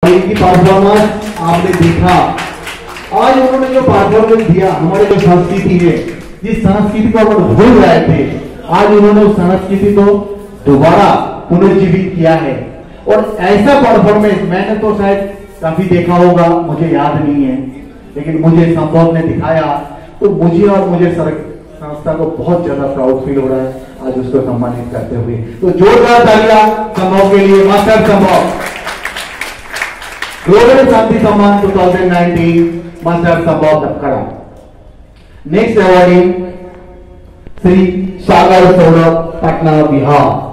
इनकी परफॉर्मेंस आपने देखा। आज उन्होंने जो परफॉर्मेंस दिया, हमारी जो संस्कृति है, जिस संस्कृति को हम भूल रहे थे, आज उन्होंने उस संस्कृति को दोबारा पुनर्जीवित किया है। और ऐसा परफॉर्मेंस मैंने तो शायद काफी देखा होगा, मुझे याद नहीं है, लेकिन मुझे संभव ने दिखाया तो मुझे और मुझे संस्था को बहुत ज्यादा प्राउड फील हो रहा है आज उसको सम्मानित करते हुए। तो जोरदार तालियां संभव के लिए। मास्टर संभव, ग्लोबल शांति सम्मान 2019 master Sambhav Dhakkada. Next awardee Shri Sagar Saurabh, Patna, Bihar.